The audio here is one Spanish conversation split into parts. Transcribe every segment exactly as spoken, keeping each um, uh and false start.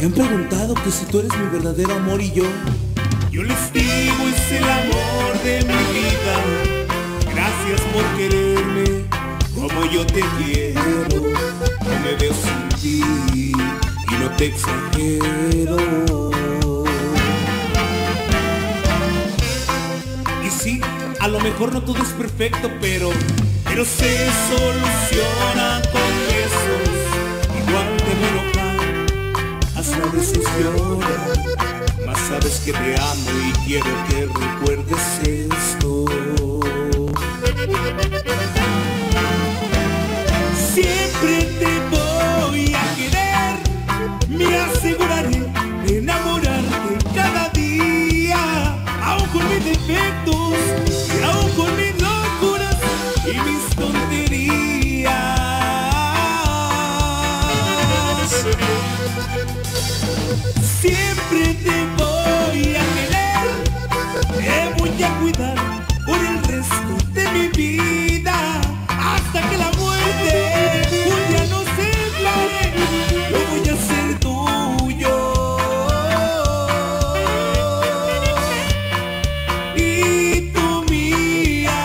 han preguntado que si tú eres mi verdadero amor y yo. Yo les digo, es el amor de mi vida. Gracias por quererme como yo te quiero. No me veo sin ti y no te exagero. Y sí, a lo mejor no todo es perfecto, pero Pero se soluciona con besos. Igual te voy a enojar, hasta a veces lloro. Mas sabes que te amo y quiero que recuerdes esto. Siempre te voy a querer. Me aseguraré de enamorarte cada día. Aún con mis defectos y aún con mis locuras y mis tonterías. Siempre te voy a querer, te voy a cuidar por el resto de mi vida, hasta que la muerte un día nos separe. Yo voy a ser tuyo y tú mía.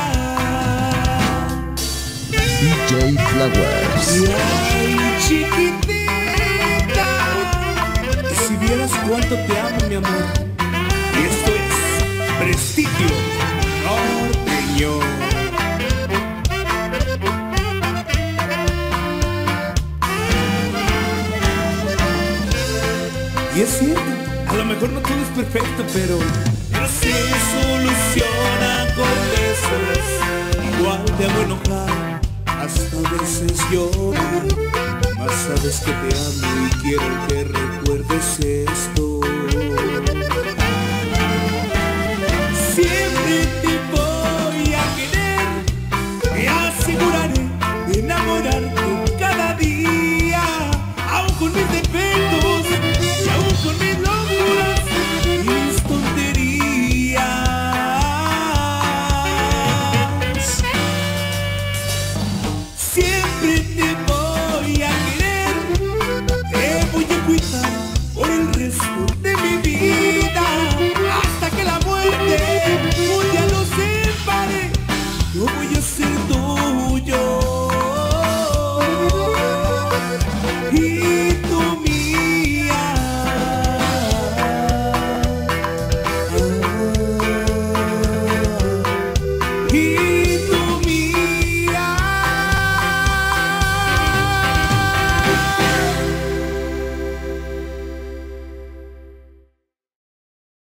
D J Flowers. Y ay, chiquitita, y si vieras cuánto te amo, mi amor. Y esto es Prestigio Norteño. Y es cierto, a lo mejor no todo es perfecto, pero Pero se soluciona con besos. Igual te hago enojar, hasta a veces lloro. Mas sabes que te amo y quiero que recuerdes esto. Siempre te voy a querer, me aseguraré de enamorarte cada día, aún con mis defectos y aún con mis locuras y mis tonterías. Siempre te voy a querer, te voy a cuidar por el resto de mi vida, hasta que la muerte un día nos separe. Yo voy a ser tuyo y